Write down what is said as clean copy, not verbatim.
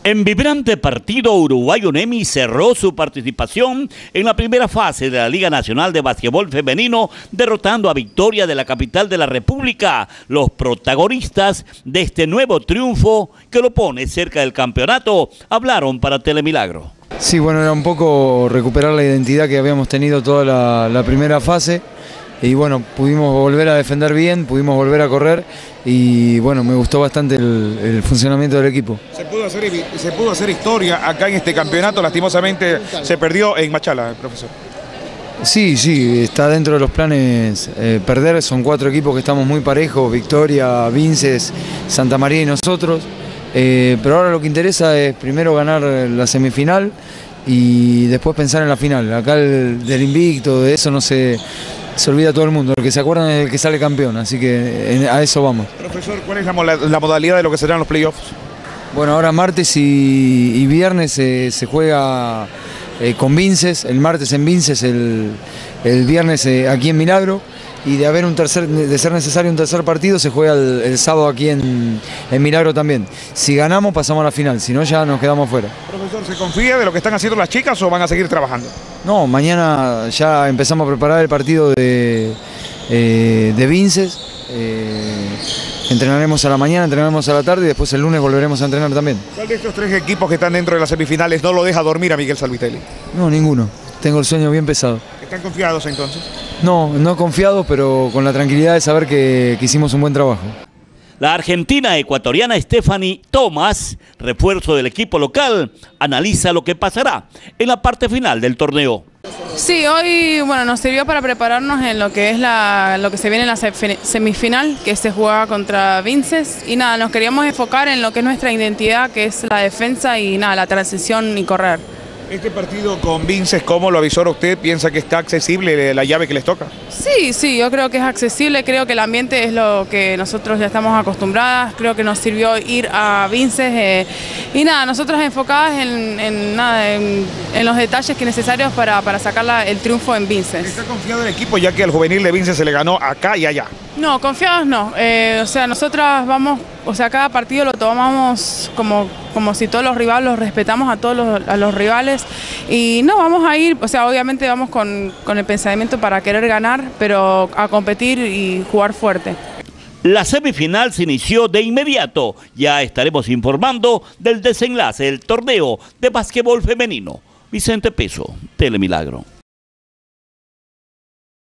En vibrante partido, Uruguay-Unemi cerró su participación en la primera fase de la Liga Nacional de Básquetbol Femenino, derrotando a Victoria de la capital de la República, los protagonistas de este nuevo triunfo que lo pone cerca del campeonato, hablaron para Telemilagro. Sí, bueno, era un poco recuperar la identidad que habíamos tenido toda la primera fase. Y bueno, pudimos volver a defender bien, pudimos volver a correr y bueno, me gustó bastante el funcionamiento del equipo. Se pudo hacer historia acá en este campeonato, lastimosamente se perdió en Machala, profesor. Sí, está dentro de los planes perder, son 4 equipos que estamos muy parejos, Victoria, Vinces, Santa María y nosotros, pero ahora lo que interesa es primero ganar la semifinal y después pensar en la final. Acá del invicto, de eso no se olvida todo el mundo, el que se acuerdan es el que sale campeón, así que a eso vamos. Profesor, ¿cuál es la modalidad de lo que serán los playoffs? Bueno, ahora martes y viernes se juega con Vinces, el martes en Vinces, el viernes aquí en Milagro, y de ser necesario un tercer partido se juega el sábado aquí en Milagro también. Si ganamos pasamos a la final, si no ya nos quedamos fuera. Profesor, ¿se confía de lo que están haciendo las chicas o van a seguir trabajando? No, mañana ya empezamos a preparar el partido de Vinces. Entrenaremos a la mañana, entrenaremos a la tarde y después el lunes volveremos a entrenar también. ¿Cuál de estos 3 equipos que están dentro de las semifinales no lo deja dormir a Miguel Salvitelli? No, ninguno. Tengo el sueño bien pesado. ¿Están confiados entonces? No confiados, pero con la tranquilidad de saber que hicimos un buen trabajo. La argentina ecuatoriana Stephanie Thomas, refuerzo del equipo local, analiza lo que pasará en la parte final del torneo. Sí, hoy nos sirvió para prepararnos en lo que es lo que se viene en la semifinal, que se juega contra Vinces, y nada, nos queríamos enfocar en lo que es nuestra identidad, que es la defensa y nada, la transición y correr. Este partido con Vinces, ¿cómo lo avisó usted? ¿Piensa que está accesible la llave que les toca? Sí, yo creo que es accesible, creo que el ambiente es lo que nosotros ya estamos acostumbradas, creo que nos sirvió ir a Vinces y nada, nosotros enfocadas en los detalles que necesarios para sacar el triunfo en Vinces. ¿Está confiado el equipo ya que al juvenil de Vinces se le ganó acá y allá? No, confiados no, nosotras vamos, cada partido lo tomamos como si todos los rivales los respetamos a todos los rivales y no, vamos a ir, obviamente vamos con el pensamiento para querer ganar, pero a competir y jugar fuerte. La semifinal se inició de inmediato, ya estaremos informando del desenlace del torneo de básquetbol femenino. Vicente Peso, Telemilagro.